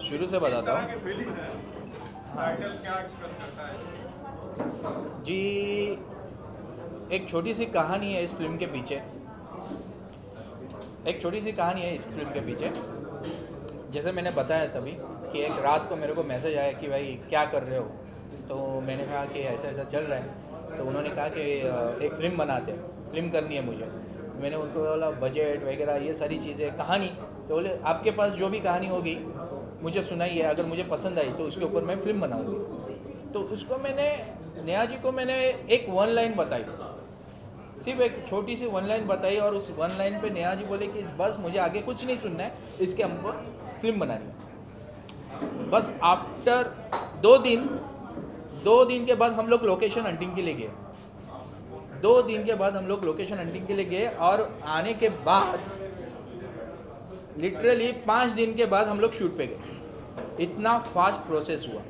शुरू से बताता हूँ जी। एक छोटी सी कहानी है इस फिल्म के पीछे। एक छोटी सी कहानी है इस फिल्म के पीछे। जैसे मैंने बताया तभी कि एक रात को मेरे को मैसेज आया कि भाई क्या कर रहे हो, तो मैंने कहा कि ऐसा ऐसा चल रहा है। तो उन्होंने कहा कि एक फ़िल्म बनाते हैं, फ़िल्म करनी है मुझे। मैंने उनको बोला बजट वगैरह ये सारी चीज़ें, कहानी। तो बोले आपके पास जो भी कहानी होगी मुझे सुनाइए, अगर मुझे पसंद आई तो उसके ऊपर मैं फ़िल्म बनाऊँगी। तो उसको मैंने नेहा जी को मैंने एक वन लाइन बताई, सिर्फ एक छोटी सी वन लाइन बताई, और उस वन लाइन पे नेहा जी बोले कि बस मुझे आगे कुछ नहीं सुनना है, इसके हमको फिल्म बनानी है। बस आफ्टर 2 दिन के बाद हम लोग लोकेशन हंटिंग के लिए गए। 2 दिन के बाद हम लोग लोकेशन हंटिंग के लिए गए, और आने के बाद लिटरली 5 दिन के बाद हम लोग शूट पे गए। इतना फास्ट प्रोसेस हुआ।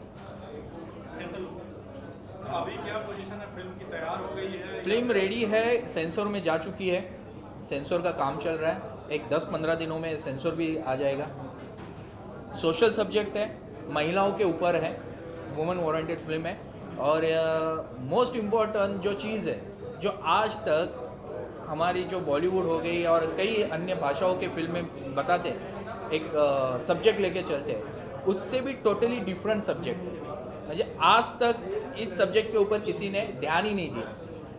अभी क्या पोजीशन है फिल्म की? तैयार हो गई है? फिल्म रेडी है, सेंसर में जा चुकी है, सेंसर का काम चल रहा है। एक 10-15 दिनों में सेंसर भी आ जाएगा। सोशल सब्जेक्ट है, महिलाओं के ऊपर है, वुमेन ओरिएंटेड फिल्म है। और मोस्ट इम्पॉर्टेंट जो चीज़ है, जो आज तक हमारी जो बॉलीवुड हो गई और कई अन्य भाषाओं के फिल्में बताते हैं, एक सब्जेक्ट लेके चलते हैं, उससे भी टोटली डिफरेंट सब्जेक्ट है। मुझे आज तक इस सब्जेक्ट के ऊपर किसी ने ध्यान ही नहीं दिया।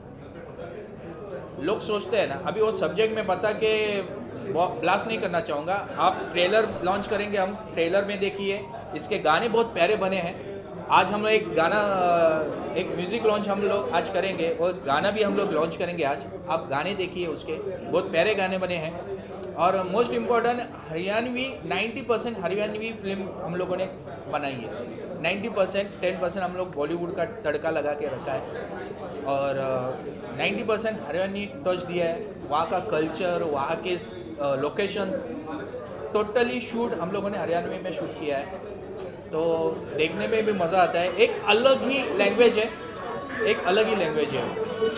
लोग सोचते हैं ना, अभी वो सब्जेक्ट में बता के ब्लास्ट नहीं करना चाहूँगा। आप ट्रेलर लॉन्च करेंगे, हम ट्रेलर में देखिए, इसके गाने बहुत प्यारे बने हैं। आज हम लोग एक गाना, एक म्यूज़िक लॉन्च हम लोग आज करेंगे, और गाना भी हम लोग लॉन्च करेंगे आज। आप गाने देखिए, उसके बहुत प्यारे गाने बने हैं। और most important Haryanvi 90% Haryanvi film हम लोगों ने बनाई है। 90% 10% हम लोग बॉलीवुड का तड़का लगा के रखा है, और 90% हरियाणवी टच दिया है। वहाँ का कल्चर, वहाँ के लोकेशंस, टोटली शूट हम लोगों ने हरियाणवी में शूट किया है। तो देखने में भी मज़ा आता है। एक अलग ही लैंग्वेज है, एक अलग ही लैंग्वेज है।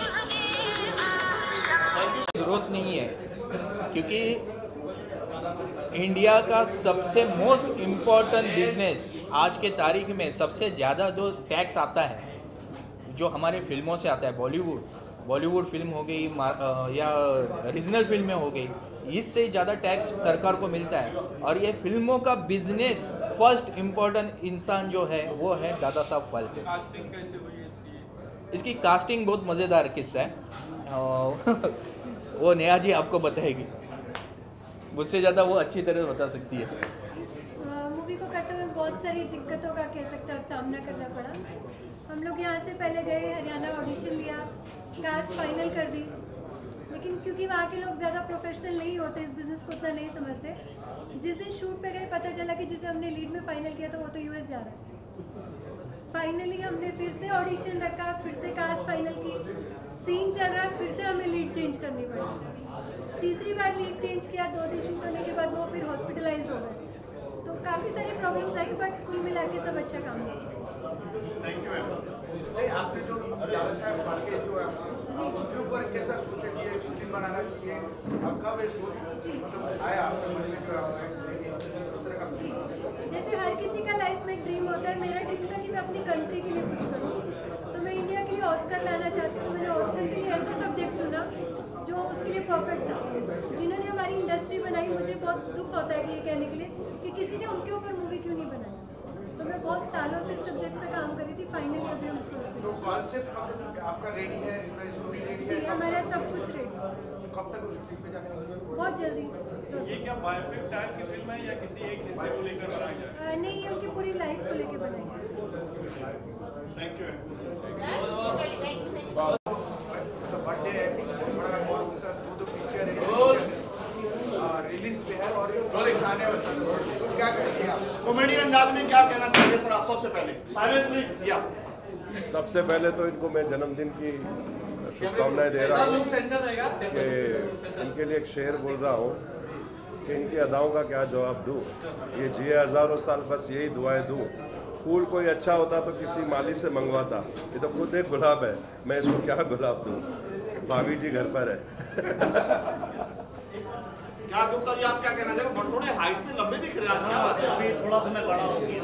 ज़रूरत नहीं है, क्योंकि इंडिया का सबसे मोस्ट इम्पॉर्टेंट बिजनेस आज के तारीख में सबसे ज़्यादा जो टैक्स आता है, जो हमारे फिल्मों से आता है, बॉलीवुड फिल्म हो गई या रीजनल फिल्में हो गई, इससे ज़्यादा टैक्स सरकार को मिलता है। और ये फिल्मों का बिजनेस फर्स्ट इम्पॉर्टेंट इंसान जो है वो है दादा साहब फाल्के। कास्टिंग कैसे हुई है इसकी? इसकी कास्टिंग बहुत मज़ेदार किस्सा है। वो नेहा जी आपको बताएगी, मुझसे ज़्यादा वो अच्छी तरह बता सकती है। मूवी को करते हुए बहुत सारी दिक्कतों का कह सकते हैं सामना करना पड़ा। हम लोग यहाँ से पहले गए, हरियाणा ऑडिशन लिया, कास्ट फाइनल कर दी, लेकिन क्योंकि वहाँ के लोग ज़्यादा प्रोफेशनल नहीं होते, इस बिज़नेस को उतना नहीं समझते। जिस दिन शूट पे गए पता चला कि जिसे हमने लीड में फाइनल किया था वो तो यूएस जा रहा है। फाइनली हमने फिर से ऑडिशन रखा, फिर से कास्ट फाइनल की, सीन चल रहा है, फिर से हमें लीड चेंज करनी पड़ी। तीसरी बार लीड चेंज किया, 2 दिन शूट होने के बाद वो फिर हॉस्पिटलाइज हो गए। तो काफ़ी सारी प्रॉब्लम्स आई, बट कुल मिला के सब अच्छा काम किया। Thank you ma'am. आपने जो दादा साहब फाल्के जो है उनके ऊपर कैसा सोचा कि ये फिल्म बनाना चाहिए, और कब ये सोच मतलब आया आपके मन में जो इस तरह का? जी, जैसे हर किसी का लाइफ में एक ड्रीम होता है। मेरा ड्रीम था कि मैं अपनी कंट्री के लिए कुछ करूँ, तो मैं इंडिया के लिए ऑस्कर लाना चाहती हूँ। मैंने ऑस्कर के लिए ऐसा सब्जेक्ट चुना जो उसके लिए परफेक्ट था। जिन्होंने हमारी इंडस्ट्री बनाई, मुझे बहुत दुख होता है कि ये कहने के लिए कि किसी ने उनके ऊपर मूवी क्यों नहीं बनाई। तो मैं बहुत सालों से इस सब्जेक्ट पे काम कर रही थी। फाइनली अभी हम तो कॉन्सेप्ट आपका रेडी है, स्टोरी रेडी है? जी, हमारा सब कुछ रेडी। कब तक शूटिंग पे जाने वाली है? बहुत जल्दी। ये क्या बायोपिक टाइप की फिल्म है या किसी एक हिस्से को लेकर बनाई जाए? नहीं, ये उनकी पूरी लाइफ को लेके बनाई है। Thank you. बर्थडे है और उनका 2 पिक्चर रिलीज पे है और आने वाला है, तो क्या करेंगे आप? कॉमेडी अंदाज में क्या कहना चाहिए सर आप? सबसे पहले साइलेंस प्लीज। या सबसे पहले तो इनको मैं जन्मदिन की शुभकामनाएं दे रहा हूँ कि इनके लिए एक शेर बोल रहा हूँ कि इनकी अदाओं का क्या जवाब दूँ। ये जिए हज़ारों साल, बस यही दुआएं दूँ। फूल कोई अच्छा होता तो किसी माली से मंगवाता, ये तो खुद एक गुलाब है, मैं इसको क्या गुलाब दूँ। भाभी जी घर पर है। क्या गुप्ता जी आप क्या कहना चाहेंगे? थोड़े हाइट में लंबे दिख रहे हैं आज, क्या बात है? अभी थोड़ा सा मैं बड़ा हो गया।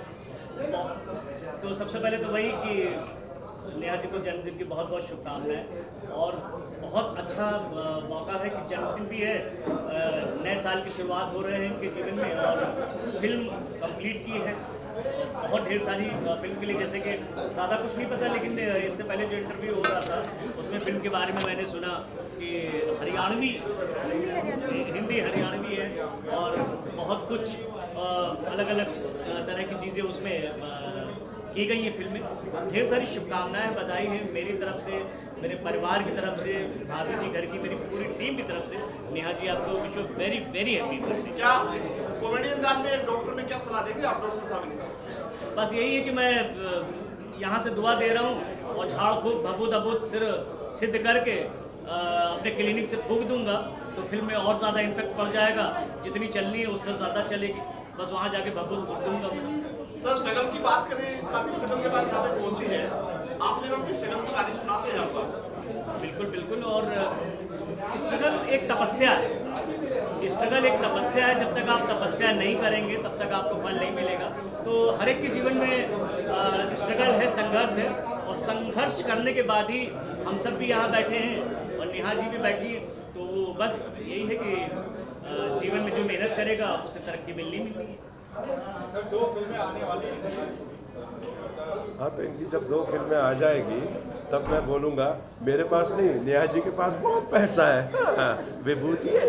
तो सबसे पहले तो वही कि नेहा जी को जन्मदिन की बहुत बहुत शुभकामनाएं, और बहुत अच्छा मौका है कि जन्मदिन भी है, नए साल की शुरुआत हो रहे हैं इनके जीवन में, और फिल्म कंप्लीट की है बहुत ढेर सारी फिल्म के लिए। जैसे कि ज़्यादा कुछ नहीं पता, लेकिन इससे पहले जो इंटरव्यू हो रहा था उसमें फिल्म के बारे में मैंने सुना कि हरियाणवी, हिंदी हरियाणवी है, और बहुत कुछ अलग अलग तरह की चीज़ें उसमें की गई है फिल्म में। ढेर सारी शुभकामनाएं, बधाई है मेरी तरफ से, मेरे परिवार की तरफ से, भाभी जी घर की मेरी पूरी टीम की तरफ से। नेहा जी आपको wish you very very happy birthday. क्या कॉमेडी अंदाज में डॉक्टर में क्या सलाह देंगे आप डॉक्टर साहब? बस यही है कि मैं यहाँ से दुआ दे रहा हूँ, और झाड़ फूक भभूत अभूत सिर सिद्ध करके अपने क्लिनिक से फूक दूंगा, तो फिल्म में और ज़्यादा इम्पैक्ट पड़ जाएगा। जितनी चलनी है उससे ज़्यादा चलेगी, बस वहाँ जाके भभूत फूक दूंगा मैं। सर स्ट्रगल की बात करें, काफी स्ट्रगल के बाद यहाँ पे पहुंची है आपने, अपनी स्ट्रगल की कहानी सुनाते हैं आपका। बिल्कुल बिल्कुल, और स्ट्रगल एक तपस्या है, स्ट्रगल एक तपस्या है। जब तक आप तपस्या नहीं करेंगे तब तक आपको फल नहीं मिलेगा। तो हर एक के जीवन में स्ट्रगल है, संघर्ष है, और संघर्ष करने के बाद ही हम सब भी यहाँ बैठे हैं और नेहा जी भी बैठी हैं। तो बस यही है कि जीवन में जो मेहनत करेगा उसे तरक्की मिलनी है। सर 2 फिल्में आने वाली हैं। हाँ, तो इनकी जब 2 फिल्में आ जाएगी तब मैं बोलूँगा मेरे पास नहीं, नेहा जी के पास बहुत पैसा है, विभूति है।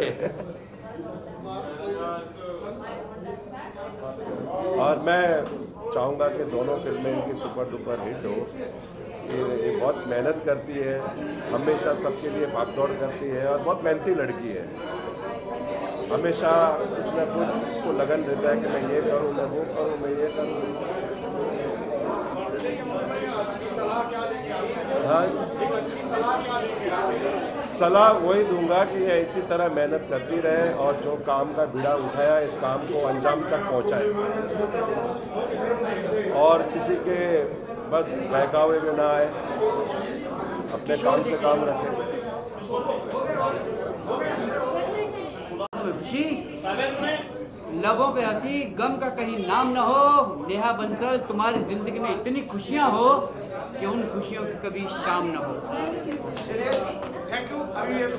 और मैं चाहूँगा कि दोनों फिल्में इनकी सुपर डुपर हिट हो। ये बहुत मेहनत करती है, हमेशा सबके लिए भागदौड़ करती है, और बहुत मेहनती लड़की है। हमेशा कुछ ना कुछ इसको लगन रहता है कि मैं ये करूँ, मैं वो करूँ, मैं ये करूँ। हाँ, सलाह वही दूंगा कि ये इसी तरह मेहनत करती रहे, और जो काम का बीड़ा उठाया इस काम को अंजाम तक पहुँचाए, और किसी के बस बहकावे में ना आए, अपने काम से काम रखें। खुशी, लबों पे हंसी, गम का कहीं नाम न हो। नेहा बंसल, तुम्हारी जिंदगी में इतनी खुशियां हो कि उन खुशियों की कभी शाम न हो। Thank you. अभी ये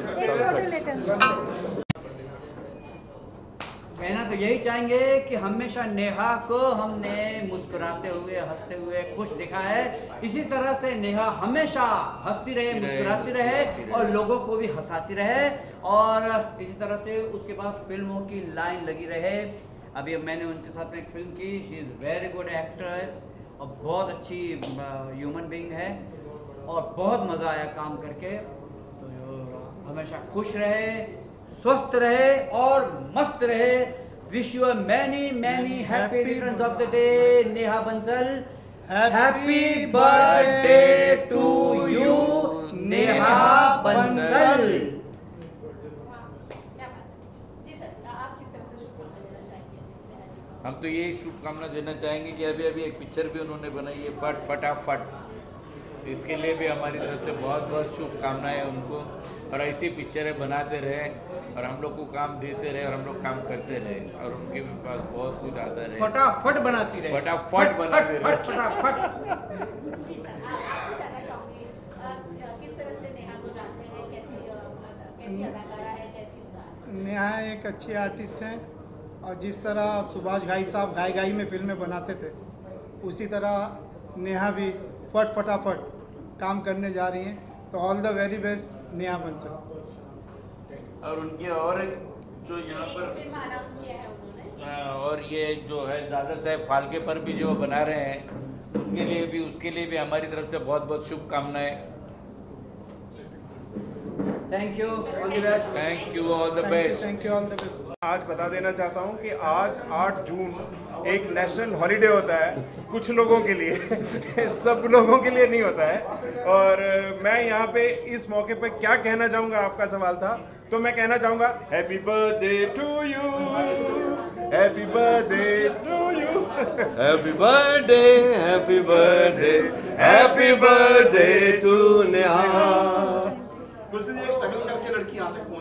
कहना तो यही चाहेंगे कि हमेशा नेहा को हमने मुस्कुराते हुए, हंसते हुए, खुश देखा है। इसी तरह से नेहा हमेशा हंसती रहे, मुस्कुराती रहे, और लोगों को भी हंसाती रहे, और इसी तरह से उसके पास फिल्मों की लाइन लगी रहे। अभी मैंने उनके साथ में एक फिल्म की, she is very good actress, और बहुत अच्छी ह्यूमन बीइंग है, और बहुत मज़ा आया काम करके। तो हमेशा खुश रहे, स्वस्थ रहे और मस्त रहे। Wish you many many happy returns of the day Neha Bansal. Happy birthday to you Neha Bansal. हम तो ये शुभकामना देना चाहेंगे कि अभी अभी एक पिक्चर भी उन्होंने बनाई है, फट फटाफट, इसके लिए भी हमारी तरफ से बहुत बहुत शुभकामनाएं उनको, और ऐसी पिक्चरें बनाते रहे, और हम लोग को काम देते रहे, और हम लोग काम करते रहे, और उनके पास बहुत कुछ आता रहे, फटाफट बनाती रहे, फटाफट बनाते रहे। फटाफट। नेहा एक अच्छी आर्टिस्ट हैं, और जिस तरह सुभाष घाई साहब घाई में फिल्में बनाते थे, उसी तरह नेहा भी फटाफट काम करने जा रही हैं। तो all the very best Neha Bansal. और उनके और जो यहाँ पर और ये जो है दादा साहेब फाल्के पर भी जो बना रहे हैं, उनके लिए भी, उसके लिए भी हमारी तरफ से बहुत बहुत शुभकामनाएं। Thank you, all the best. Thank you, all the best. Thank you, all the best. आज बता देना चाहता हूं कि आज 8 जून एक नेशनल हॉलिडे होता है कुछ लोगों के लिए, सब लोगों के लिए नहीं होता है। और मैं यहाँ पे इस मौके पे क्या कहना चाहूँगा, आपका सवाल था, तो मैं कहना चाहूँगा happy birthday to you, happy birthday to you, happy birthday, happy birthday, happy birthday to Neha. कुछ एक स्ट्रगल करके लड़की यहाँ तक पहुंची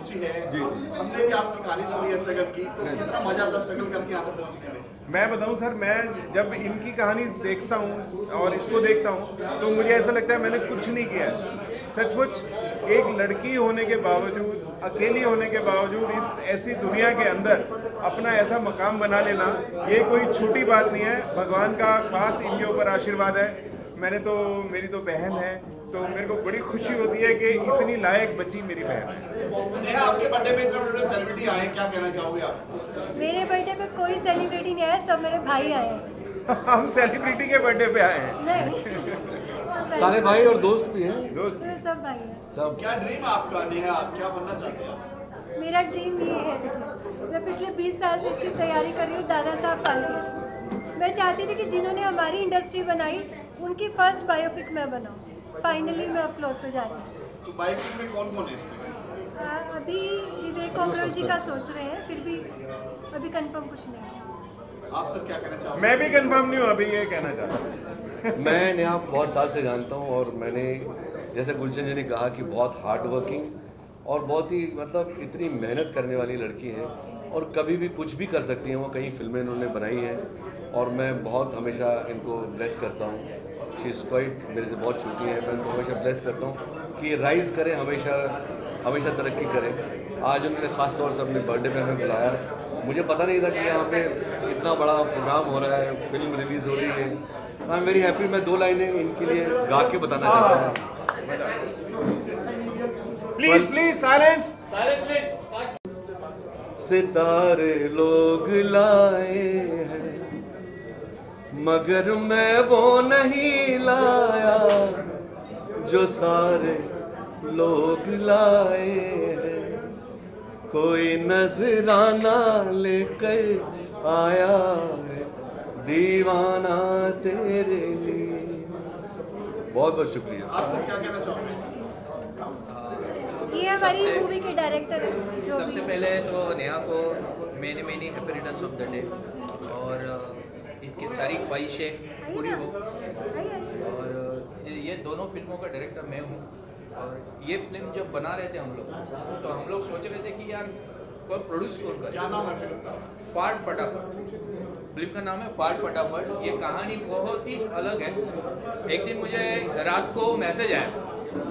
पहुंची है। जी। हमने भी आपकी कहानी सुनी है स्ट्रगल की, तो कितना मजा आता स्ट्रगल करके यहाँ पर पहुंचने के लिए। मैं बताऊं सर, मैं जब इनकी कहानी देखता हूं और इसको देखता हूं तो मुझे ऐसा लगता है मैंने कुछ नहीं किया है। सचमुच एक लड़की होने के बावजूद, अकेली होने के बावजूद इस ऐसी दुनिया के अंदर अपना ऐसा मकाम बना लेना, ये कोई छोटी बात नहीं है। भगवान का खास इनके ऊपर आशीर्वाद है। मेरी तो बहन है, तो मेरे को बड़ी खुशी होती है कि इतनी लायक बच्ची मेरी बहन है। नेहा, आपके बर्थडे में इतने सेलिब्रिटी आए, क्या कहना चाहोगे आप? मेरे बर्थडे पे कोई सेलिब्रिटी नहीं आया, सब मेरे भाई आए हैं। हम सेलिब्रिटी के बर्थडे पे आए हैं। नहीं सारे भाई और दोस्त भी हैं। दोस्त सब भाई हैं। सब। क्या ड्रीम आपका नेहा, क्या बनना चाहते हैं आप? मेरा ड्रीम ये है, देखिए मैं पिछले 20 साल से इसकी तैयारी कर रही हूँ दादा साहब फाल्के। मैं चाहती थी कि जिन्होंने हमारी इंडस्ट्री बनाई उनकी फर्स्ट बायोपिक मैं बनाऊँ। फाइनली मैं अपलोड पे जा रही हूँ। तो बायोपिक में कौन कौन है इसमें? अभी विवेक ओबरॉय जी का सोच रहे हैं, फिर भी अभी कंफर्म कुछ नहीं है। आप सर क्या कहना चाहोगे? मैं भी कंफर्म नहीं हूँ अभी, ये कहना चाहता हूँ। मैं नेहा बहुत साल से जानता हूँ और मैंने जैसे गुलशन जी ने कहा कि बहुत हार्ड वर्किंग और बहुत ही मतलब इतनी मेहनत करने वाली लड़की है और कभी भी कुछ भी कर सकती हैं। वो कई फिल्में इन्होंने बनाई हैं और मैं बहुत हमेशा इनको ब्लेस करता हूँ। शी इज़ क्वाइट मेरे से बहुत छोटी है, मैं उनको हमेशा ब्लेस करता हूँ कि राइज़ करें, हमेशा तरक्की करें। आज उन्होंने ख़ास तौर से अपने बर्थडे पे हमें बुलाया। मुझे पता नहीं था कि यहाँ पे इतना बड़ा प्रोग्राम हो रहा है, फिल्म रिलीज़ हो रही है। I am very happy. मैं 2 लाइनें इनके लिए गा के बताना चाहता हूँ। Please silence. सितारे लोग लाए हैं मगर मैं वो नहीं लाया जो सारे लोग लाए हैं। कोई नजराना लेकर आया है दीवाना तेरे लिए। बहुत बहुत शुक्रिया। आप सर क्या कहना चाहोगे? ये हमारी मूवी के डायरेक्टर हैं जो सबसे पहले तो नेहा को many happy returns of the day और इसकी सारी ख्वाहिशें पूरी हो। और ये दोनों फिल्मों का डायरेक्टर मैं हूँ और ये फिल्म जब बना रहे थे हम लोग तो हम लोग सोच रहे थे कि यार कोई प्रोड्यूस कौन करे। क्या नाम है फिल्म का? फाट फटाफट। फिल्म का नाम है फाट फटाफट। ये कहानी बहुत ही अलग है। एक दिन मुझे रात को मैसेज आया,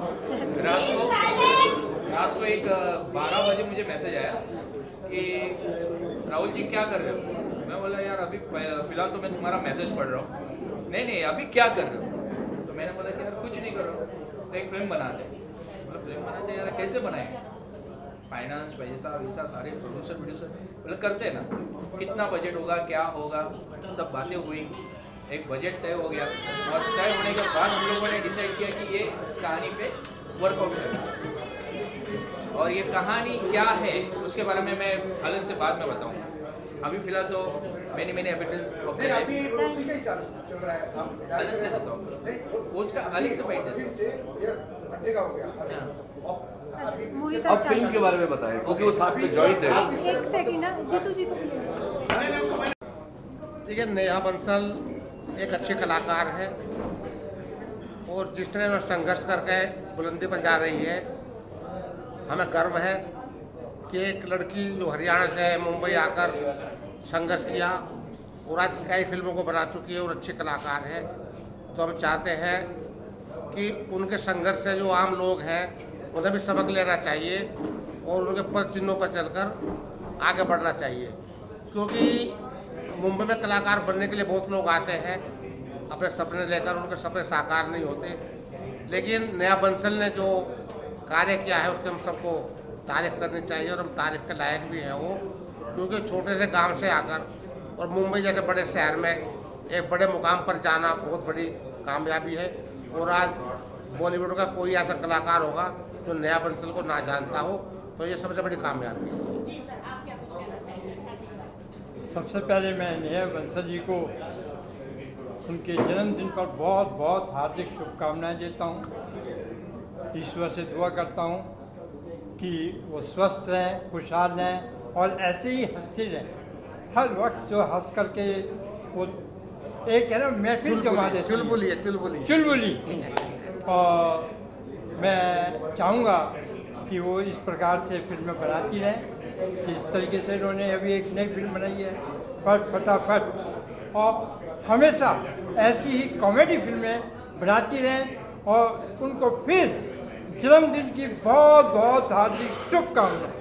रात को एक 12 बजे मुझे मैसेज आया कि राहुल जी क्या कर रहे हो। मैं बोला यार अभी फ़िलहाल तो मैं तुम्हारा मैसेज पढ़ रहा हूँ। नहीं अभी क्या कर रहे हो। तो मैंने बोला कि यार कुछ नहीं कर रहा हूँ, तो एक फिल्म बना दे। मतलब फिल्म बना दे यार, कैसे बनाएंगे, फाइनेंस पैसा वैसा सारे प्रोड्यूसर मतलब करते हैं ना, कितना बजट होगा क्या होगा, सब बातें हुई, एक बजट तय हो गया और तय होने के बाद हम लोगों ने डिसाइड किया कि ये कहानी पे वर्कआउट करना। और ये कहानी क्या है उसके बारे में मैं अलग से बाद में बताऊंगा। अभी फिलहाल तो मैंने एविडेंस अभी उसी का ही चल रहा है। आप अलग से देता हूँ, उसका अलग से फाइट फिर से ये बर्थडे का हो गया। मूवी का अब फिल्म के बारे में बताएं क्योंकि वो साथ में जॉइंट है। एक सेकंड ना, जीतू जी को देखिए, नेहा बंसल एक अच्छे कलाकार है और जिस तरह उन्होंने संघर्ष करके बुलंदी पर जा रही है, हमें गर्व है कि एक लड़की जो हरियाणा से मुंबई आकर संघर्ष किया और आज कई फिल्मों को बना चुकी है और अच्छे कलाकार है। तो हम चाहते हैं कि उनके संघर्ष से जो आम लोग हैं उन्हें भी सबक लेना चाहिए और उनके पद चिन्हों पर चलकर आगे बढ़ना चाहिए, क्योंकि मुंबई में कलाकार बनने के लिए बहुत लोग आते हैं अपने सपने लेकर, उनके सपने साकार नहीं होते। लेकिन नेहा बंसल ने जो कार्य किया है उसके हम सबको तारीफ़ करनी चाहिए और हम तारीफ़ के लायक भी हैं वो, क्योंकि छोटे से गांव से आकर और मुंबई जैसे बड़े शहर में एक बड़े मुकाम पर जाना बहुत बड़ी कामयाबी है। और आज बॉलीवुड का कोई ऐसा कलाकार होगा जो नेहा बंसल को ना जानता हो, तो ये सबसे बड़ी कामयाबी है। सबसे पहले मैं नेहा बंसल जी को उनके जन्मदिन पर बहुत बहुत हार्दिक शुभकामनाएं देता हूं। ईश्वर से दुआ करता हूं कि वो स्वस्थ रहें, खुशहाल रहें और ऐसे ही हंसते रहें। हर वक्त जो हंस करके वो एक है ना महफिल जमा देती है, चुलबुली। और मैं चाहूँगा कि वो इस प्रकार से फिल्में बनाती रहें जिस तरीके से इन्होंने अभी एक नई फिल्म बनाई है फट फटाफट, और हमेशा ऐसी ही कॉमेडी फिल्में बनाती रहें और उनको फिर जन्मदिन की बहुत बहुत हार्दिक शुभकामनाएं।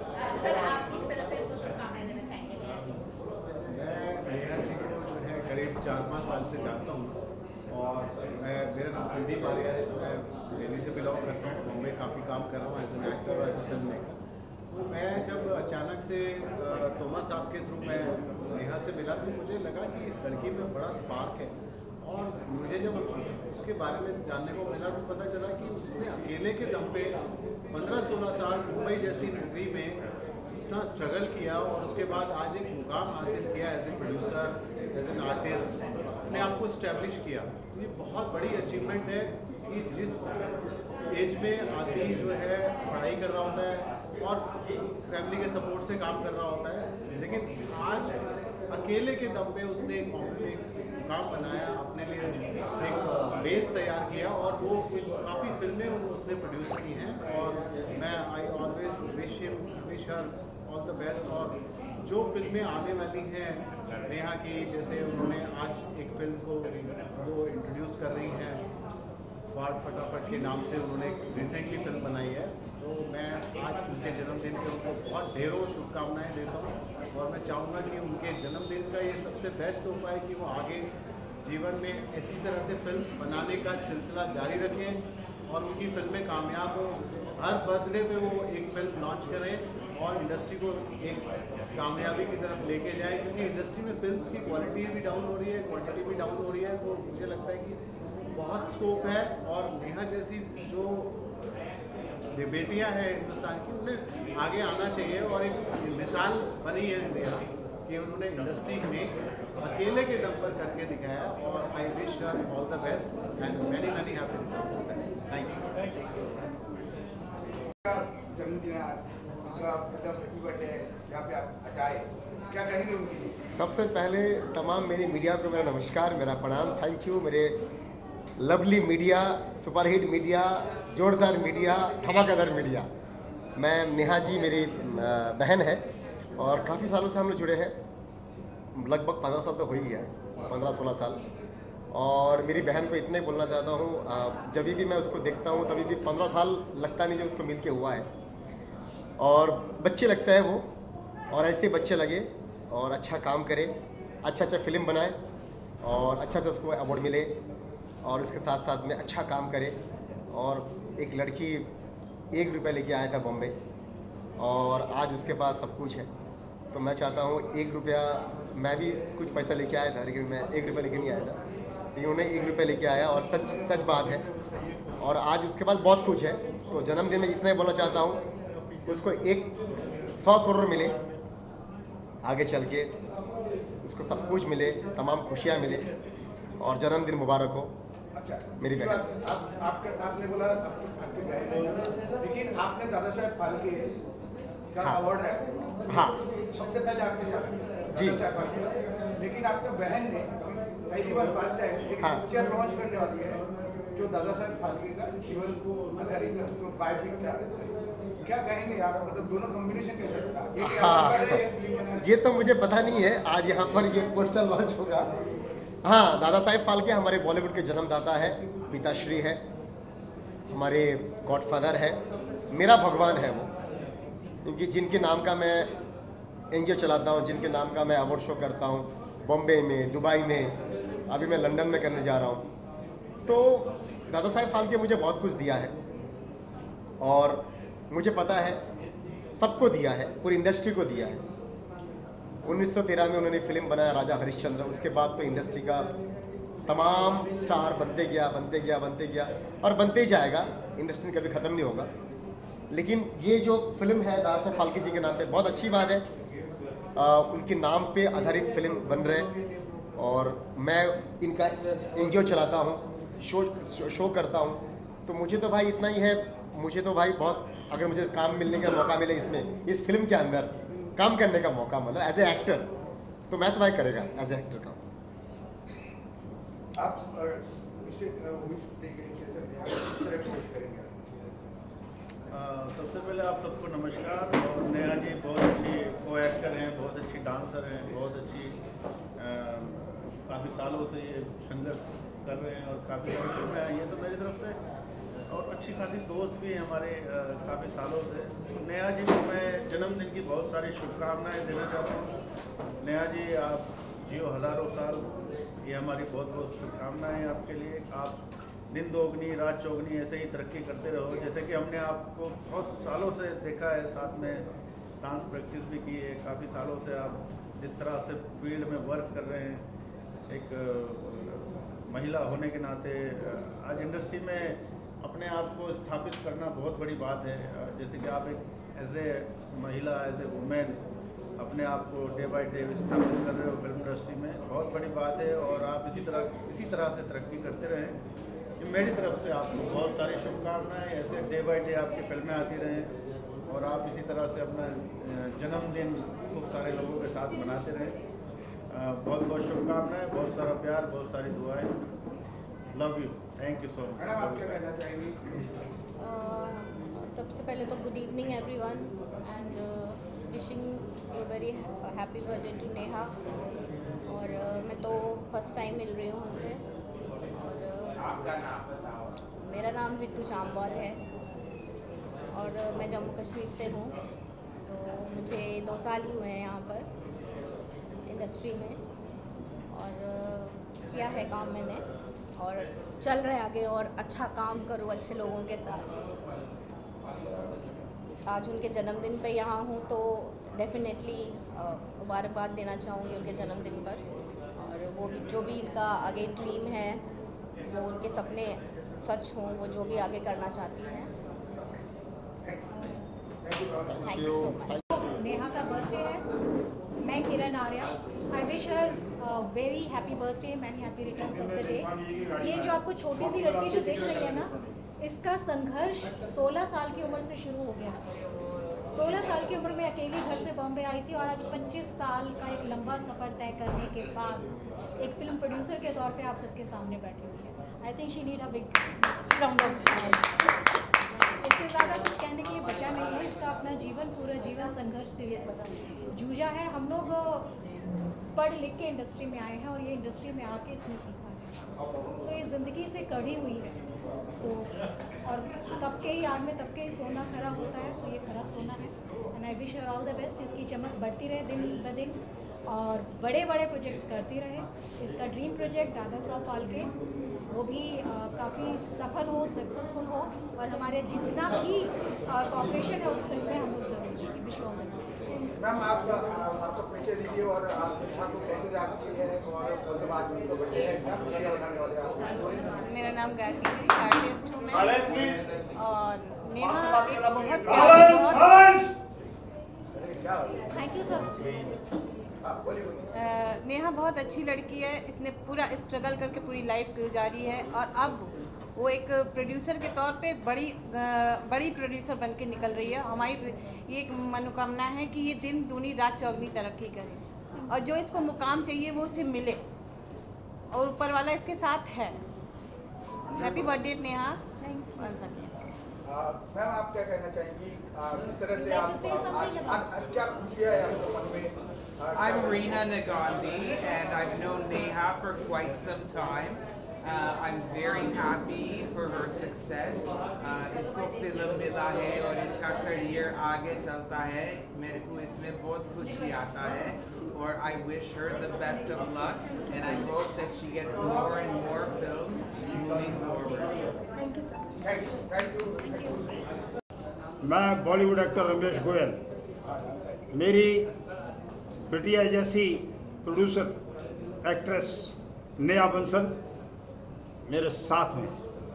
करीब 4-5 साल से जानता हूँ और मेरा नाम संदीप आर्या है। मैं दिल्ली से बिलोंग करता हूँ, बॉम्बे काफ़ी काम कर रहा हूँ एज एन एक्टर और एज ए फिल्म मेकर। तो मैं जब अचानक से तोमर साहब के थ्रू मैं नेहा से मिला तो मुझे लगा कि इस लड़की में बड़ा स्पार्क है, और मुझे जब उसके बारे में जानने को मिला तो पता चला कि उसने अकेले के दम पे 15-16 साल मुंबई जैसी मूवी में इतना स्ट्रगल किया और उसके बाद आज एक मुकाम हासिल किया as a producer, as an artist, अपने आप को इस्टेब्लिश किया। तो ये बहुत बड़ी अचीवमेंट है कि जिस एज में आदमी जो है पढ़ाई कर रहा होता है और फैमिली के सपोर्ट से काम कर रहा होता है, लेकिन आज अकेले के दम पे उसने एक काम बनाया, अपने लिए एक बेस तैयार किया और वो काफ़ी फिल्में उसने प्रोड्यूस की हैं। और मैं I always wish her all the best. और जो फिल्में आने वाली हैं नेहा की, जैसे उन्होंने आज एक फिल्म को वो इंट्रोड्यूस कर रही हैं फट फटाफट के नाम से, उन्होंने रिसेंटली फिल्म बनाई है। तो मैं आज उनके जन्मदिन पे उनको बहुत ढेरों शुभकामनाएं देता हूँ और मैं चाहूँगा कि उनके जन्मदिन का ये सबसे बेस्ट तोहफा है कि वो आगे जीवन में इसी तरह से फिल्म्स बनाने का सिलसिला जारी रखें और उनकी फिल्में कामयाब हो। हर बर्थडे पे वो एक फिल्म लॉन्च करें और इंडस्ट्री को एक कामयाबी की तरफ लेके जाए, क्योंकि इंडस्ट्री में फिल्म्स की क्वालिटी भी डाउन हो रही है, क्वांटिटी भी डाउन हो रही है। तो मुझे लगता है कि बहुत स्कोप है और नेहा जैसी जो बेटियां हैं हिंदुस्तान की, उन्हें आगे आना चाहिए और एक मिसाल बनी है नेहा कि उन्होंने इंडस्ट्री में अकेले के दम पर करके दिखाया। और I wish her all the best and many many happy returns. Thank you. जन्मदिन है आज, उनका हैप्पी बर्थडे है, यहाँ पे आप आए, क्या कहेंगे उनकी? सबसे पहले तमाम मेरी मीडिया को मेरा नमस्कार, मेरा प्रणाम, थैंक यू। मेरे लवली मीडिया, सुपरहिट मीडिया, जोरदार मीडिया, धमाकेदार मीडिया। मैं नेहा जी मेरी बहन है और काफ़ी सालों से हम लोग जुड़े हैं, लगभग 15 साल तो हो ही है, 15-16 साल। और मेरी बहन को इतने बोलना चाहता हूँ, जब भी मैं उसको देखता हूँ तभी भी 15 साल लगता नहीं जो उसको मिल के हुआ है, और बच्चे लगता है वो, और ऐसे बच्चे लगे और अच्छा काम करे, अच्छा फिल्म बनाए और अच्छा उसको अवार्ड मिले और उसके साथ साथ में अच्छा काम करे। और एक लड़की 1 रुपया लेके आया था बॉम्बे और आज उसके पास सब कुछ है। तो मैं चाहता हूँ 1 रुपया, मैं भी कुछ पैसा लेके आया था लेकिन मैं 1 रुपया लेके नहीं आया था, लेकिन उन्हें 1 रुपया लेके आया और सच बात है। और आज उसके पास बहुत कुछ है। तो जन्मदिन में इतना ही बोलना चाहता हूँ, उसको 100 करोड़ मिले, आगे चल के उसको सब कुछ मिले, तमाम खुशियाँ मिले और जन्मदिन मुबारक हो मेरी बहन। आपने बोला आपकी बहन, लेकिन आपने दादा साहब फाल्के का अवार्ड है, हाँ, सबसे पहले आपने चाहा जी, लेकिन आपके बहन ने पहली बार फर्स्ट टाइम एक पिक्चर लॉन्च करने वाली है जो दादा साहब फाल्के का जीवन को आधारित बायोपिक का। क्या कहेंगे आप, मतलब दोनों कॉम्बिनेशन कैसे था? हाँ, ये तो मुझे पता नहीं है, आज यहाँ पर ये पोस्टर लॉन्च होगा। हाँ, दादा साहेब फाल्के हमारे बॉलीवुड के जन्मदाता है, पिताश्री है, हमारे गॉडफादर है, मेरा भगवान है वो, क्योंकि जिनके नाम का मैं एनजीओ चलाता हूँ, जिनके नाम का मैं अवार्ड शो करता हूँ बॉम्बे में, दुबई में, अभी मैं लंदन में करने जा रहा हूँ। तो दादा साहेब फाल्के मुझे बहुत कुछ दिया है और मुझे पता है सबको दिया है, पूरी इंडस्ट्री को दिया है। 1913 में उन्होंने फिल्म बनाया राजा हरिश्चंद्र, उसके बाद तो इंडस्ट्री का तमाम स्टार बनते गया और बनते ही जाएगा, इंडस्ट्री कभी ख़त्म नहीं होगा। लेकिन ये जो फिल्म है दादा साहेब फाल्के जी के नाम पे, बहुत अच्छी बात है, उनके नाम पे आधारित फिल्म बन रहे और मैं इनका एनजीओ चलाता हूँ, शो करता हूँ। तो मुझे तो भाई इतना ही है, मुझे तो भाई बहुत, अगर मुझे काम मिलने का मौका मिले इसमें, इस फिल्म के अंदर काम करने का मौका, मतलब एज ए एक्टर, तो मैं तो भाई करेगा एज ए एक्टर काम। आप इससे सबसे पहले आप सबको नमस्कार। और नेहा जी बहुत अच्छी को एक्टर हैं, बहुत अच्छी डांसर हैं, बहुत अच्छी काफ़ी सालों से ये संघर्ष कर रहे हैं और काफ़ी सारी फिल्में आई हैं तो मेरी तरफ से, और अच्छी खासी दोस्त भी हैं हमारे काफ़ी सालों से। तो नेहा जी को मैं जन्मदिन की बहुत सारी शुभकामनाएँ देना चाहता हूँ। नेहा जी आप जियो हज़ारों साल, ये हमारी बहुत बहुत शुभकामनाएँ आपके लिए। आप दिन दोगुनी रात चौगुनी ऐसे ही तरक्की करते रहो, जैसे कि हमने आपको बहुत सालों से देखा है, साथ में डांस प्रैक्टिस भी की है। काफ़ी सालों से आप जिस तरह से फील्ड में वर्क कर रहे हैं, एक महिला होने के नाते आज इंडस्ट्री में अपने आप को स्थापित करना बहुत बड़ी बात है। जैसे कि आप एक एज ए महिला, एज ए वुमेन अपने आप को डे बाय डे स्थापित कर रहे हो फिल्म इंडस्ट्री में, बहुत बड़ी बात है। और आप इसी तरह से तरक्की करते रहें। मेरी तरफ से आपको बहुत सारी शुभकामनाएं। ऐसे डे बाय डे आपकी फिल्में आती रहें और आप इसी तरह से अपना जन्मदिन खूब सारे लोगों के साथ मनाते रहें। बहुत बहुत शुभकामनाएं, बहुत सारा प्यार, बहुत सारी दुआएं। Love you, thank you so much. Madam आप क्या कहना चाहेंगी? सबसे पहले तो good evening everyone and wishing you very happy birthday to Neha. और मैं तो फर्स्ट टाइम मिल रही हूँ उनसे। आपका नाम बताओ। मेरा नाम रितु जामवाल है और मैं जम्मू कश्मीर से हूँ। तो मुझे 2 साल ही हुए हैं यहाँ पर इंडस्ट्री में, और किया है काम मैंने और चल रहा है आगे, और अच्छा काम करूँ अच्छे लोगों के साथ। आज उनके जन्मदिन पे यहाँ हूँ तो डेफिनेटली मुबारकबाद देना चाहूँगी उनके जन्मदिन पर। और वो भी जो भी इनका आगे ड्रीम है, वो उनके सपने सच हों, वो जो भी आगे करना चाहती हैं। Thank you so much. Neha का बर्थडे है, मैं Kiran Arya. I wish her very happy birthday, many happy returns of the day. ये जो आपको छोटी सी लड़की जो दिख रही है ना, इसका संघर्ष 16 साल की उम्र से शुरू हो गया। 16 साल की उम्र में अकेली घर से बॉम्बे आई थी, और आज 25 साल का एक लंबा सफ़र तय करने के बाद एक फिल्म प्रोड्यूसर के तौर पे आप सबके सामने बैठी हुई है। I think she need a big round of applause. इससे ज़्यादा कुछ कहने के लिए बचा नहीं है। इसका अपना जीवन, पूरा जीवन संघर्ष से जूझा है। हम लोग पढ़ लिख के इंडस्ट्री में आए हैं और ये इंडस्ट्री में आके इसने सीखा है। सो ये ज़िंदगी से कड़ी हुई है। सो और तब के ही आग में तब के ही सोना खरा होता है, तो ये खरा सोना है। And I wish her all the best. इसकी चमक बढ़ती रहे दिन ब दिन और बड़े बड़े प्रोजेक्ट्स करती रहे। इसका ड्रीम प्रोजेक्ट दादा साहब फाल्के, वो भी काफ़ी सफल हो, सक्सेसफुल हो, और हमारे जितना भी कॉपरेशन है उस फिल्म में हम लोग ज़रूर wish all the best. Ma'am आप आपको परिचय दीजिए और आप नेहा को कैसे जानती है और बाद में बर्थडे है, क्या खुशियाँ बताने वाले आप? मेरा नाम गायत्री, आर्टिस्ट हूँ मैं। और नेहा एक बहुत थैंक यू सर। नेहा बहुत अच्छी लड़की है। इसने पूरा स्ट्रगल करके पूरी लाइफ गुजारी है, और अब वो एक प्रोड्यूसर के तौर पे बड़ी प्रोड्यूसर बन के निकल रही है। हमारी ये एक मनोकामना है कि ये दिन दूनी रात चौगनी तरक्की करे, और जो इसको मुकाम चाहिए वो उसे मिले, और ऊपर वाला इसके साथ है। Happy birthday Neha. मैम आप क्या कहना चाहेंगी, किस तरह से आप क्या खुशियाँ है आपके मन में? I'm Reena Nagandi, and I've known Neha for quite some time. I'm very happy for her success. इसको फिल्म मिला है और इसका करियर आगे चलता है। मेरे को इसमें बहुत खुशी आता है, और I wish her the best of luck, and I hope that she gets more and more films moving forward. Thank you sir. Thank you. मैं बॉलीवुड एक्टर रमेश गोयल, मेरी बिटिया जैसी प्रोड्यूसर एक्ट्रेस नेहा बंसल मेरे साथ में।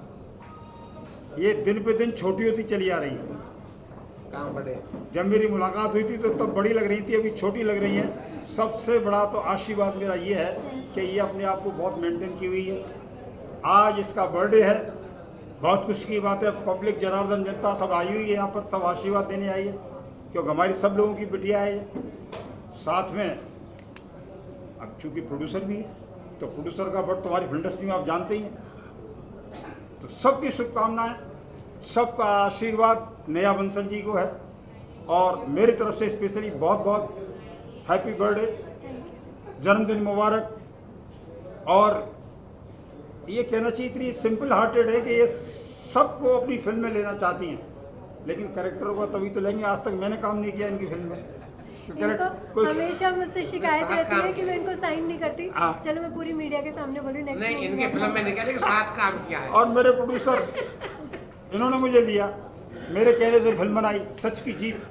ये दिन पे दिन छोटी होती चली आ रही है। काम बढ़े। जब मेरी मुलाकात हुई थी तो तब बड़ी लग रही थी, अभी छोटी लग रही है। सबसे बड़ा तो आशीर्वाद मेरा ये है कि ये अपने आप को बहुत मेंटेन की हुई है। आज इसका बर्थडे है, बहुत खुशी की बात है। पब्लिक, जनार्दन जनता सब आई हुई है यहाँ पर, सब आशीर्वाद देने आई है, क्योंकि हमारी सब लोगों की बिटिया है। साथ में अब चूँकि प्रोड्यूसर भी है, तो प्रोड्यूसर का बट तुम्हारी इंडस्ट्री में आप जानते ही हैं। तो सबकी शुभकामनाएं, सबका आशीर्वाद नेहा बंसल जी को है, और मेरी तरफ से स्पेशली बहुत बहुत हैप्पी बर्थडे, जन्मदिन मुबारक। और ये कहना चाहिए इतनी सिंपल हार्टेड है कि ये सबको अपनी फिल्म में लेना चाहती हैं, लेकिन कैरेक्टरों को तभी तो लेंगे। आज तक मैंने काम नहीं किया इनकी फिल्म में, इनको हमेशा मुझसे शिकायत रहती है कि मैं इनको साइन नहीं करती। चलो मैं पूरी मीडिया के सामने बोली नेक्स्ट नहीं, इनके फिल्म में नहीं किया, लेकिन साथ काम किया है। और मेरे प्रोड्यूसर इन्होंने मुझे लिया, मेरे कहने से फिल्म बनाई, सच की जीत।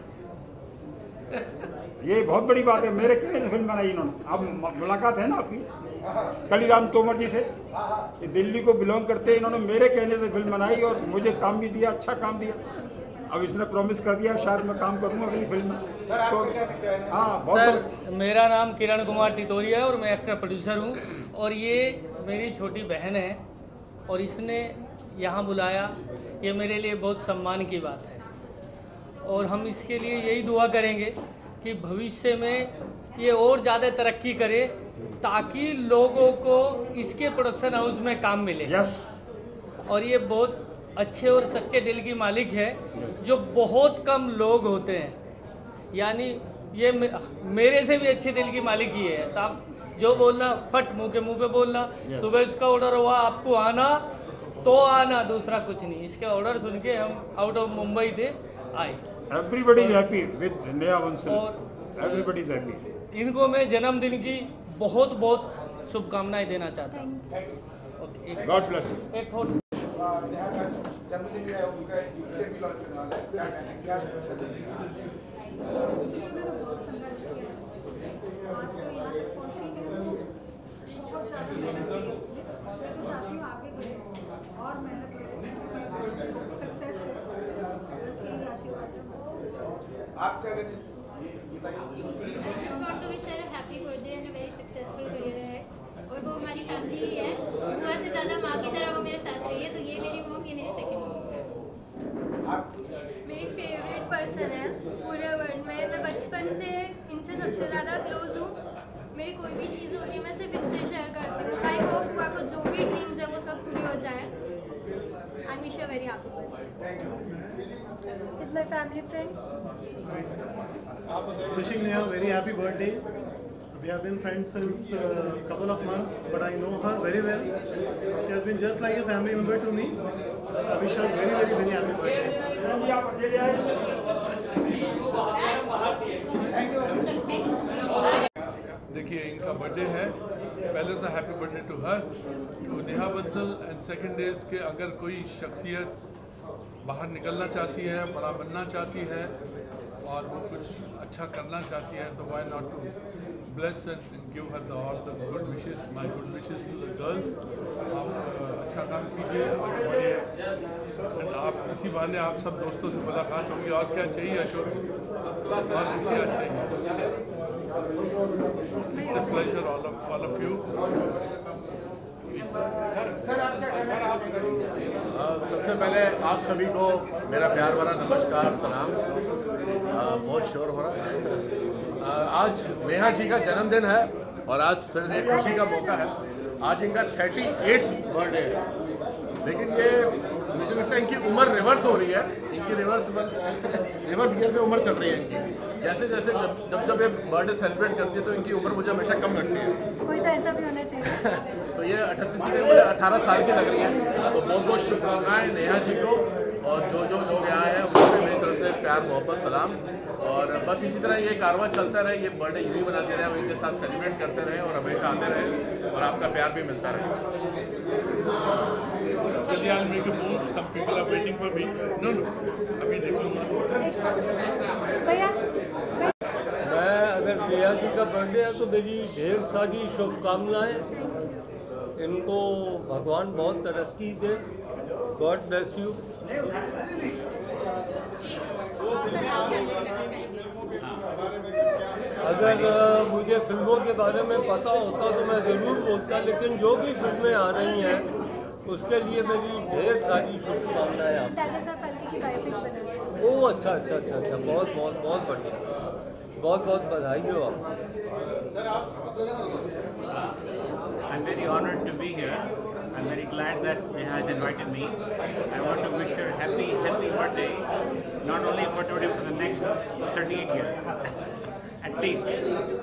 ये बहुत बड़ी बात है, मेरे कहने से फिल्म बनाई इन्होंने। अब मुलाकात है ना आपकी कलीराम तोमर जी से, ये दिल्ली को बिलोंग करते हैं, इन्होंने मेरे कहने से फिल्म बनाई और मुझे काम भी दिया, अच्छा काम दिया। अब इसने प्रॉमिस कर दिया शायद मैं काम करूँगा अगली फिल्म में। तो हाँ, सर मेरा नाम किरण कुमार तितोरिया है और मैं एक्टर प्रोड्यूसर हूँ, और ये मेरी छोटी बहन है और इसने यहाँ बुलाया, ये मेरे लिए बहुत सम्मान की बात है। और हम इसके लिए यही दुआ करेंगे कि भविष्य में ये और ज़्यादा तरक्की करे, ताकि लोगों को इसके प्रोडक्शन हाउस में काम मिले। और ये बहुत अच्छे और सच्चे दिल की मालिक है, जो बहुत कम लोग होते हैं। यानी ये मेरे से भी अच्छे दिल की मालिक ही है साहब, जो बोलना फट मुंह के मुंह पे बोलना। सुबह इसका ऑर्डर हुआ आपको आना तो आना, दूसरा कुछ नहीं। इसके ऑर्डर सुन के हम आउट ऑफ मुंबई थे आए। Everybody is happy with Neha Bansal, everybody is happy. इनको मैं जन्मदिन की बहुत बहुत शुभकामनाएं देना चाहता हूँ। God bless you. एक फोटो जन्मदिन भी है, उनका पिक्चर भी लॉन्च होने वाला है, क्या कहना है, क्या और मेहनत करें, सक्सेस आप क्या कहते हैं? और वो हमारी फैमिली ही है, बुआ से ज़्यादा माँ की तरह वो मेरे साथ रही है। तो ये मेरी मॉम, ये मेरी सेकंड मॉम। मेरी फेवरेट पर्सन है पूरे वर्ल्ड में। मैं बचपन से इनसे सबसे ज़्यादा क्लोज हूँ। मेरी कोई भी चीज़ होती है मैं सिर्फ इनसे शेयर करती हूँ। आई होप बुआ को जो भी ड्रीम्स है वो सब पूरे हो जाए। And wish you very happy birthday. Is my family friend. Wishing Neha a very happy birthday. We have been friends since a couple of months, but I know her very well. She has been just like a family member to me. I wish her very, very, very happy birthday. देखिए इनका birthday है, पहले तो happy birthday to her, to Neha Bansal. And second days के अगर कोई शख्सियत बाहर निकलना चाहती है, बड़ा बनना चाहती है और वो कुछ अच्छा करना चाहती है, तो why not to bless and give her all the good wishes, my good wishes to the girl. आप अच्छा काम कीजिए और बढ़िए। एंड आप इसी बहाने आप सब दोस्तों से मुलाकात होगी, और क्या चाहिए अशोक जी, और क्या चाहिए। It's a pleasure all of you. सबसे पहले आप सभी को मेरा प्यार भरा नमस्कार, सलाम। बहुत शोर हो रहा है। आज नेहा जी का जन्मदिन है और आज फिर एक खुशी का मौका है। आज इनका 38th बर्थडे है, लेकिन ये मुझे लगता है इनकी उम्र रिवर्स हो रही है। इनकी रिवर्स गियर पे उम्र चल रही है इनकी। जैसे जैसे जब ये बर्थडे सेलिब्रेट करती है तो इनकी उम्र मुझे हमेशा कम लगती है। कोई तो ऐसा भी होना चाहिए। तो ये 38 की मुझे 18 साल की लग रही है। तो बहुत बहुत शुभकामनाएं नेहा जी को, और जो जो लोग यहाँ हैं उनको भी मेरी तरफ से प्यार मोहब्बत सलाम। और बस इसी तरह ये कारवां चलता रहे, ये बर्थडे यूँ ही बनाते रहे, हम इनके साथ सेलिब्रेट करते रहे और हमेशा आते रहे और आपका प्यार भी मिलता रहे। चलिए I'll make a move. Some people are waiting for me. No, अभी देख लूँगा। मैं अगर नेहा जी का बर्थडे है तो मेरी ढेर सारी शुभकामनाएं। इनको भगवान बहुत तरक्की दे। God bless you. अगर मुझे फिल्मों के बारे में पता होता तो मैं ज़रूर बोलता, लेकिन जो भी फिल्में आ रही हैं उसके लिए मेरी ढेर सारी शुभकामनाएं आपको। ओह अच्छा अच्छा अच्छा अच्छा, बहुत बहुत बहुत बढ़िया, बहुत बहुत बधाई हो आप। I'm very honored to be here. I'm very glad that Neha has invited me. I want to wish her happy birthday, not only for today, for the next 38 years, at least.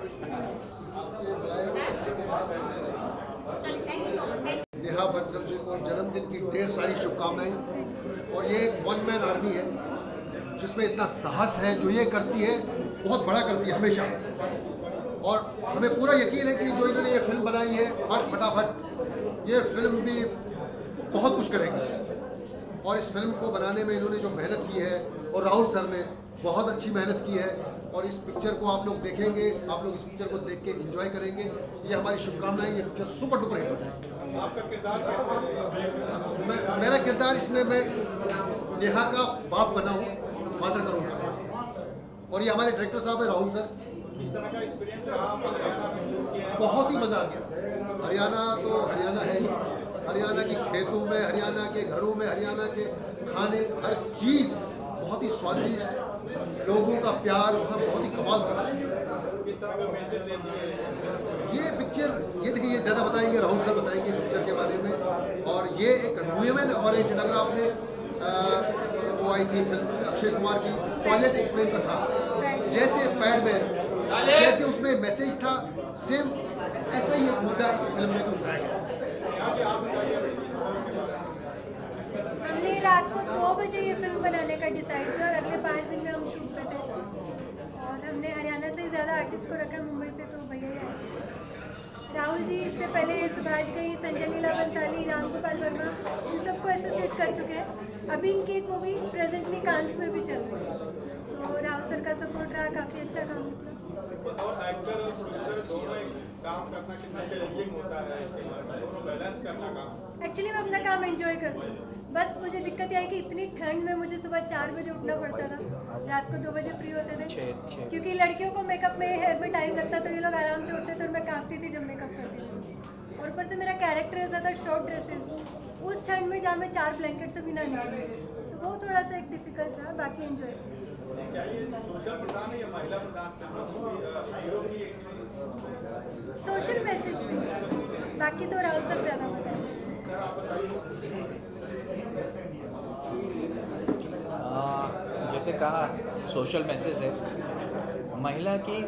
Neha Bansal ji को जन्मदिन की ढेर सारी शुभकामनाएं। और ये एक one man army है जिसमें इतना साहस है, जो ये करती है बहुत बड़ा करती है हमेशा। और हमें पूरा यकीन है कि जो इन्होंने ये फिल्म बनाई है फटाफट ये फिल्म भी बहुत कुछ करेगी। और इस फिल्म को बनाने में इन्होंने जो मेहनत की है, और राहुल सर ने बहुत अच्छी मेहनत की है। और इस पिक्चर को आप लोग देखेंगे, आप लोग इस पिक्चर को देख के एंजॉय करेंगे। ये हमारी शुभकामनाएं। ये पिक्चर सुपर डुपर हिट होगा। आपका किरदार कैसा? मेरा किरदार इसमें मैं नेहा का बाप बना हूँ, फादर का रोल कर रहा हूँ। और ये हमारे डायरेक्टर साहब है राहुल सर। किस तरह का एक्सपीरियंस रहा आपका हरियाणा में शूट किया? बहुत ही मज़ा आ गया। हरियाणा तो हरियाणा है ही। हरियाणा की खेतों में, हरियाणा के घरों में, हरियाणा के खाने, हर चीज़ बहुत ही स्वादिष्ट, लोगों का प्यार वहाँ बहुत ही कमाल का है। किस तरह का मैसेज देती है ये पिक्चर? ये देखिए, ये ज़्यादा बताएंगे, राहुल सर बताएंगे इस पिक्चर के बारे में। और ये एक वुमेन ओरिएंटेड, अगर आपने वो आई थी फिल्म अक्षय कुमार की टॉयलेट एक प्रेम का था, जैसे पैडमैन, जैसे उसमें मैसेज था, सेम ऐसा ही एक मुद्दा इस फिल्म में उठाया गया। हमने रात को 2 बजे ये फिल्म बनाने का डिसाइड किया और अगले 5 दिन में हम शूट पे थे। और हमने हरियाणा से ज़्यादा आर्टिस्ट को रखा, मुंबई से तो भैया ही आए। राहुल जी इससे पहले सुभाष घई, संजय लीला बंसाली, राम गोपाल वर्मा, इन सबको एसोसिएट कर चुके हैं। अभी इनकी एक मूवी प्रेजेंटली कांस में भी चल रही है, तो राहुल सर का सपोर्ट रहा, काफ़ी अच्छा काम निकला। और एक्टर और प्रोड्यूसर दोनों एक काम करना कितना चैलेंजिंग होता है, दोनों बैलेंस करना काम। एक्चुअली मैं अपना काम एंजॉय करती हूँ, बस मुझे दिक्कत आई कि इतनी ठंड में मुझे सुबह 4 बजे उठना पड़ता था, रात को 2 बजे फ्री होते थे, क्योंकि लड़कियों को मेकअप में, हेयर में टाइम लगता तो ये लोग आराम से उठते थे और मैं कांपती थी जब मेकअप करती थी। और ऊपर से मेरा कैरेक्टर ऐसा था शॉर्ट ड्रेसेस, उस ठंड में जहाँ मैं 4 ब्लैंकेट से भी ना निकली, तो वो थोड़ा सा एक डिफिकल्ट था, बाकी एंजॉय किया। क्या ये सोशल प्रधान है या महिला प्रधान हीरो की? सोशल मैसेज भी, बाकी तो राहुल सर ज़्यादा बताएं। जैसे कहा सोशल मैसेज है, महिला की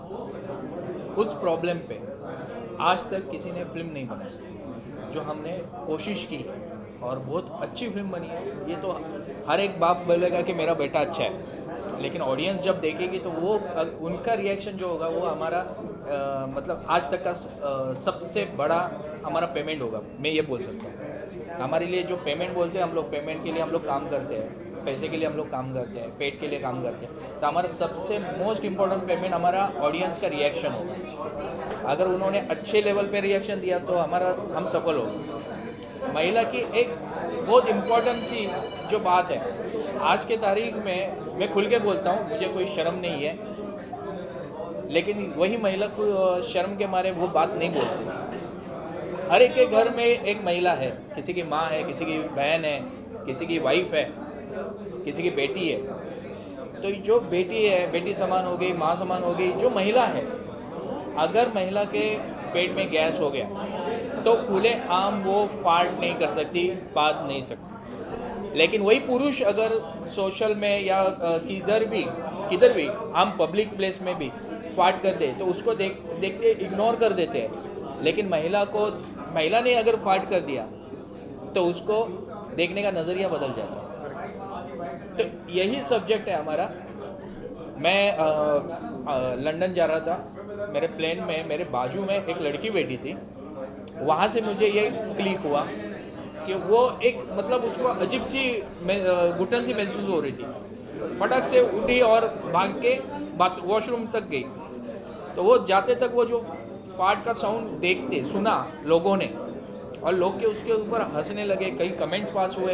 उस प्रॉब्लम पे आज तक किसी ने फिल्म नहीं बनाई, जो हमने कोशिश की है और बहुत अच्छी फिल्म बनी है। ये तो हर एक बाप बोलेगा कि मेरा बेटा अच्छा है, लेकिन ऑडियंस जब देखेगी तो वो उनका रिएक्शन जो होगा वो हमारा मतलब आज तक का सबसे बड़ा हमारा पेमेंट होगा, मैं ये बोल सकता हूँ। हमारे लिए जो पेमेंट बोलते हैं, हम लोग पेमेंट के लिए हम लोग काम करते हैं, पैसे के लिए हम लोग काम करते हैं, पेट के लिए काम करते हैं, तो हमारा सबसे मोस्ट इम्पॉर्टेंट पेमेंट हमारा ऑडियंस का रिएक्शन होगा। अगर उन्होंने अच्छे लेवल पे रिएक्शन दिया तो हम सफल होंगे। महिला की एक बहुत इम्पोर्टेंट सी जो बात है, आज के तारीख में मैं खुल के बोलता हूँ, मुझे कोई शर्म नहीं है, लेकिन वही महिला को शर्म के मारे वो बात नहीं बोलती। हर एक के घर में एक महिला है, किसी की माँ है, किसी की बहन है, किसी की वाइफ है, किसी की बेटी है। तो जो बेटी है, बेटी समान हो गई, माँ समान हो गई, जो महिला है, अगर महिला के पेट में गैस हो गया तो खुले आम वो फार्ट नहीं कर सकती, बात नहीं सकती। लेकिन वही पुरुष अगर सोशल में या किधर भी हम पब्लिक प्लेस में भी फार्ट कर दे तो उसको देखते इग्नोर कर देते हैं। लेकिन महिला ने अगर फार्ट कर दिया तो उसको देखने का नज़रिया बदल जाता है। तो यही सब्जेक्ट है हमारा। मैं लंदन जा रहा था, मेरे प्लेन में मेरे बाजू में एक लड़की बैठी थी। वहाँ से मुझे ये क्लिक हुआ कि वो एक मतलब उसको अजीब सी घुटन सी महसूस हो रही थी। फटक से उठी और भाग के वॉशरूम तक गई। तो वो जाते तक वो जो फाट का साउंड सुना लोगों ने, और लोग के उसके ऊपर हंसने लगे, कई कमेंट्स पास हुए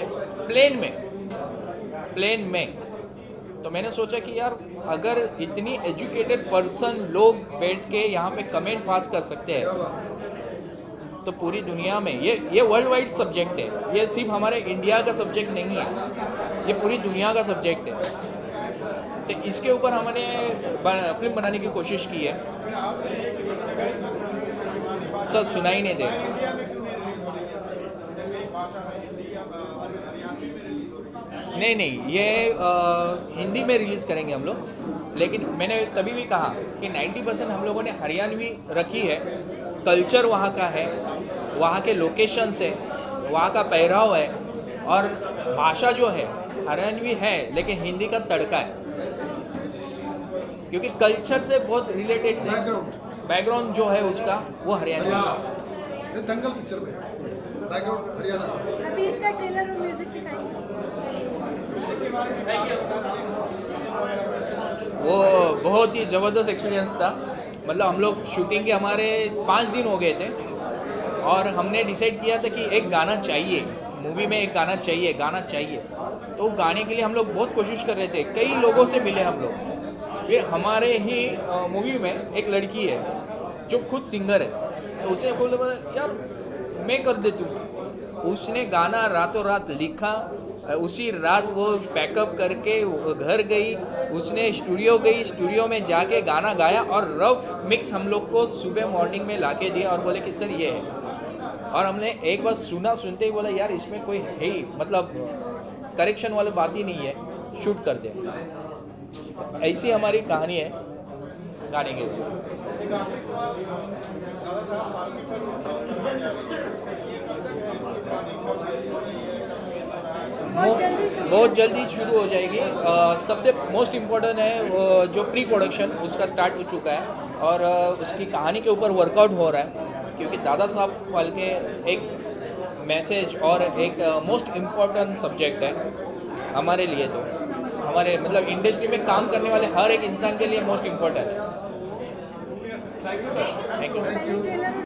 प्लेन में। तो मैंने सोचा कि यार अगर इतनी एजुकेटेड पर्सन लोग बैठ के यहाँ पे कमेंट पास कर सकते हैं तो पूरी दुनिया में ये वर्ल्ड वाइड सब्जेक्ट है, ये सिर्फ हमारे इंडिया का सब्जेक्ट नहीं है, ये पूरी दुनिया का सब्जेक्ट है। तो इसके ऊपर हमने फिल्म बनाने की कोशिश की है। सर सुनाई नहीं दे नहीं, ये हिंदी में रिलीज़ करेंगे हम लोग, लेकिन मैंने तभी भी कहा कि 90% हम लोगों ने हरियाणवी रखी है। कल्चर वहाँ का है, वहाँ के लोकेशंस है, वहाँ का पहराव है, और भाषा जो है हरियाणवी है लेकिन हिंदी का तड़का है, क्योंकि कल्चर से बहुत रिलेटेड बैकग्राउंड जो है उसका वो हरियाणवी है। दंगल पिक्चर में बैकग्राउंड हरियाणा। अभी इसका ट्रेलर और म्यूजिक दिखाएंगे। वो बहुत ही ज़बरदस्त एक्सपीरियंस था। मतलब हम लोग शूटिंग के हमारे 5 दिन हो गए थे और हमने डिसाइड किया था कि एक गाना चाहिए, मूवी में एक गाना चाहिए। तो गाने के लिए हम लोग बहुत कोशिश कर रहे थे, कई लोगों से मिले हम लोग। ये हमारे ही मूवी में एक लड़की है जो खुद सिंगर है, तो उसने बोला यार मैं कर दे तू। उसने गाना रातों रात लिखा, उसी रात वो पैकअप करके घर गई, उसने स्टूडियो में जाके गाना गाया और रफ मिक्स हम लोग को सुबह मॉर्निंग में लाके दिया और बोले कि सर ये है। और हमने एक बार सुनते ही बोला यार इसमें कोई है ही, मतलब करेक्शन वाली बात ही नहीं है, शूट कर दे। ऐसी हमारी कहानी है गाने के लिए। बहुत जल्दी शुरू हो जाएगी। सबसे मोस्ट इम्पोर्टेंट है जो प्री प्रोडक्शन उसका स्टार्ट हो चुका है और उसकी कहानी के ऊपर वर्कआउट हो रहा है, क्योंकि दादा साहब फाल्के एक मैसेज और एक मोस्ट इम्पोर्टेंट सब्जेक्ट है हमारे लिए। तो हमारे मतलब इंडस्ट्री में काम करने वाले हर एक इंसान के लिए मोस्ट इम्पोर्टेंट है। Thank you.